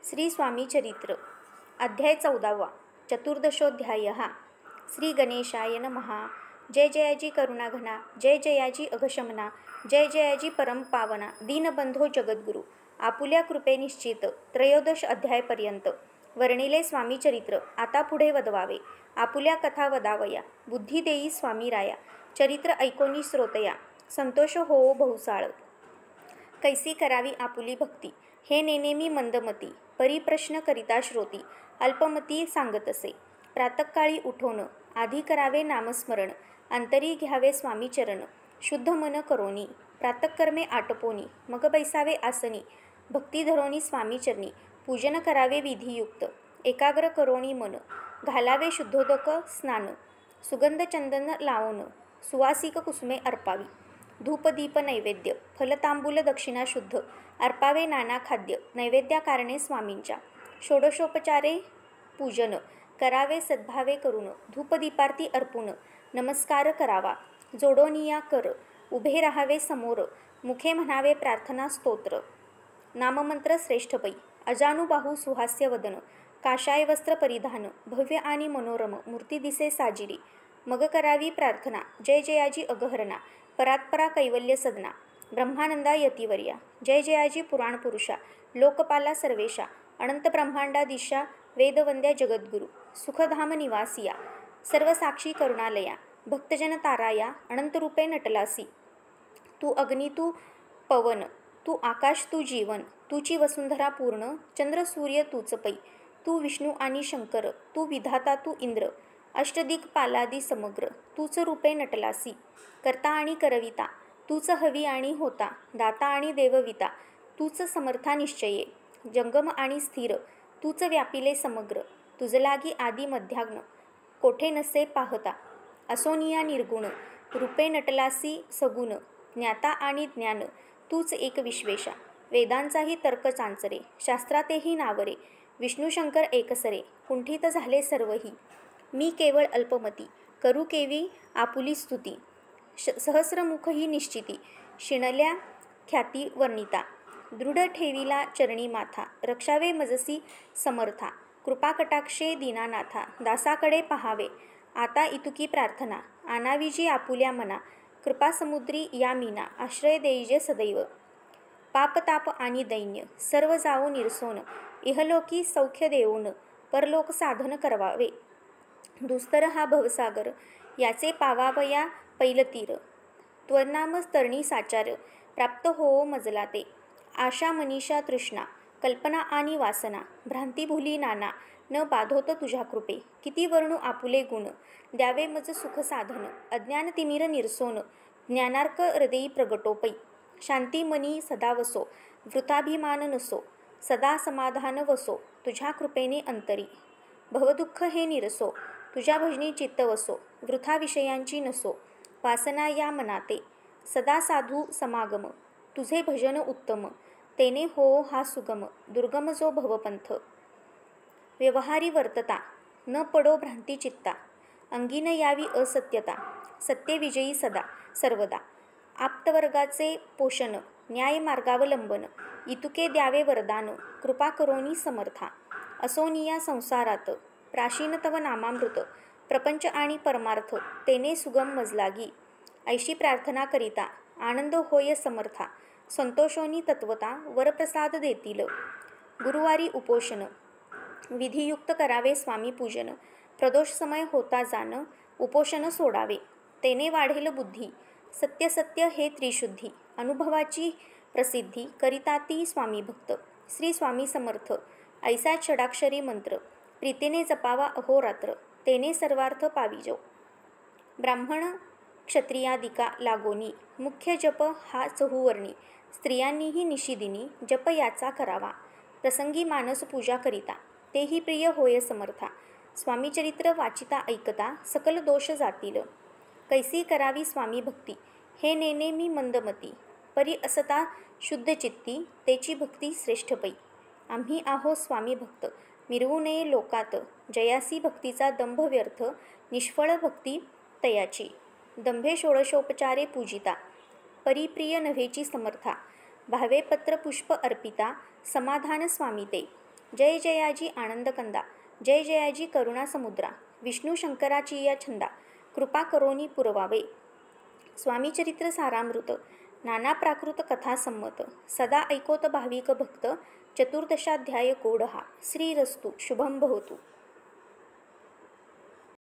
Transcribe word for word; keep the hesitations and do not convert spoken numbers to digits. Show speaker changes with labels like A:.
A: श्री स्वामी चरित्र अध्याय चौदावा चतुर्दशोध्याय श्री गणेशाय नमः। जय जयाजी करुणाघना, जय जयाजी अघशमना, जय जयाजी परम पावना, दीनबंधो जगद्गुरु। आपुल्या कृपे निश्चित त्रयोदश अध्यायपर्यंत वर्णिले स्वामी चरित्र आता पुढे वदवावे। आपुल्या कथा वदावया, बुद्धी देई स्वामी राया, चरित्र ऐकोनी श्रोतया, संतोष होवो बहुसाळ। कैसी करावी आपुली भक्ती, हे नेनेमी मंदमती, परिप्रश्न करिता श्रोती, अल्पमती सांगतसे। प्रातःकाळी उठोन आधी करावे नामस्मरण, अंतरी घ्यावे स्वामी चरण, शुद्ध मन करोनी, प्रातःकर्मे आटपोनी, मग बैसावे आसनी, भक्ती धरोनी स्वामी चरणी, पूजन करावे विधियुक्त, एकाग्र करोनी मन, घालावे शुद्धोदक स्नान, सुगंध चंदन लावून, सुवासिक कुसुमे अर्पावी, धूपदीप नैवेद्य, फलतांबूल दक्षिणा शुद्ध, अर्पावे नाना खाद्य, नैवेद्याकारणे स्वामींच्या, षोडशोपचारे पूजन करावे सद्भावे करून, धूपदीपार्ती अर्पून, नमस्कार करावा, जोडोनिया कर, उभे राहावे समोर, मुखे म्हणावे प्रार्थना स्तोत्र, नाममंत्र श्रेष्ठपै, अजानुबाहू सुहास्य वदन, काशाय वस्त्र परिधान, भव्य आणि मनोरम मूर्ती दिसे साजिरी, मग करावी प्रार्थना, जय जयाजी अगहरणा, परात्परा कैवल्य सदना, ब्रह्मानंदा यतिवर्या, जय जयाजी पुराण पुरुषा, लोकपाला सर्वेशा, अनंत ब्रह्मांडाधीशा, वेदवंद्या जगद्गुरु, सुखधाम निवासिया, सर्वसाक्षी करुणालया, भक्तजन ताराया, अनंतरूपे नटलासी, तू अग्नी तू पवन, तू आकाश तू जीवन, तूची वसुंधरा पूर्ण, चंद्र सूर्य तूच पै, तू विष्णू आणि शंकर, तू विधाता तू इंद्र, अष्टदिक्पालादी समग्र, तूच रूपे नटलासी, करता आणि करविता, तूच हवी आणि होता, दाता आणि देवविता, तूच समर्था निश्चये, जंगम आणि स्थिर, तूच व्यापिले समग्र, तुझलागी आदी मध्याग्न, कोठे नसे पाहता, असोनिया निर्गुण, रूपे नटलासी सगुण, ज्ञाता आणि ज्ञान, तूच एक विश्वेशा, वेदांचाही तर्क चांचरे, शास्त्रातेही नावरे, विष्णुशंकर एकसरे, कुंठित झाले सर्वही, मी केवळ अल्पमती, करू केवी आपुली स्तुती, सहस्रमुख ही निश्चिती, शिणल्या ख्याती वर्णिता, दृढ ठेविला चरणी माथा, रक्षावे मजसी समर्था, कृपाकटाक्षे दीनानाथा, दासाकडे पहावे, आता इतुकी प्रार्थना, आनाविजी आपुल्या मना, कृपासमुद्री या मीना, आश्रय देईजे सदैव, पापताप आणि दैन्य सर्व जावो निरसोन, इहलोकी सौख्य देऊन, परलोक साधन करवावे, दुस्तर हा भवसागर, याचे पावावया पैलतीर, त्वनाम तरणी साचार, प्राप्त होवो मजला ते, आशा मनीषा तृष्णा, कल्पना आणि वासना, भ्रांती भुली नाना, न बाधोत तुझ्या कृपे, किती वर्णू आपुले गुण, द्यावे मज सुख साधन, अज्ञान तिमिर निरसोन, ज्ञानार्क हृदयी प्रगटोपै, शांती मनी सदा वसो, वृथाभिमान नसो, सदा समाधान वसो, तुझ्या कृपेने अंतरी, भवदुःख हे निरसो, तुझ्या भजनी चित्त वसो, वृथा विषयांची नसो, वासना या मनाते, सदा साधू समागम, तुझे भजन उत्तम, तेने हो हा सुगम, दुर्गम जो भवपंथ, व्यवहारी वर्तता, न पडो भ्रांती चित्ता, अंगीन यावी असत्यता, सत्यविजयी सदा सर्वदा, आप्तवर्गाचे पोषण, न्याय मार्गावलंबन, इतुके द्यावे वरदान, कृपा करोनी समर्था, असोनिया संसारात, प्राचीन तव नामामृत, प्रपंच आणि परमार्थ, तेने सुगम मजलागी, ऐशी प्रार्थना करिता, आनंद होय समर्था, संतोषोनी तत्वता, वरप्रसाद देतील, गुरुवारी उपोषण, विधियुक्त करावे स्वामी पूजन, प्रदोष समय होता जाण, उपोषण सोडावे, तेने वाढेल बुद्धी, सत्य सत्य हे त्रिशुद्धी, अनुभवाची प्रसिद्धी, करिता ती स्वामी भक्त, श्री स्वामी समर्थ, ऐसा षडाक्षरी मंत्र, प्रीतीने जपावा अहोरात्र, तेने सर्वार्थ पाविजो, ब्राह्मण क्षत्रियादिका लागोनी, मुख्य जप हा चहुवर्णी, स्त्रियांनीही निशिदिनी जप याचा करावा, प्रसंगी मानस पूजा करिता, तेही प्रिय होय समर्था, स्वामीचरित्र वाचिता ऐकता, सकल दोष जातील, कैसी करावी स्वामी भक्ती, हे नेने मी मंदमती, परी असता शुद्ध चित्ती, तेची भक्ती श्रेष्ठपै, आम्ही आहो स्वामी भक्त, मिरवू नये लोकात, जयासी भक्तीचा दंभ व्यर्थ, निष्फळ भक्ती तयाची, दंभे षोडशोपचारे पूजिता, परिप्रिय नव्हेची समर्था, भावे पत्र पुष्प अर्पिता, समाधान स्वामी ते, जय जयाजी आनंदकंदा, जय जयाजी करुणा समुद्रा, विष्णू शंकराची या छंदा, कृपा करोनी पुरवावे. स्वामी चरित्र सारामृत, नाना प्राकृत कथा संमत, सदा ऐकोत भाविक भक्त, चतुर्दशाध्याय कोड हा. श्रीरस्तु शुभम भवतु.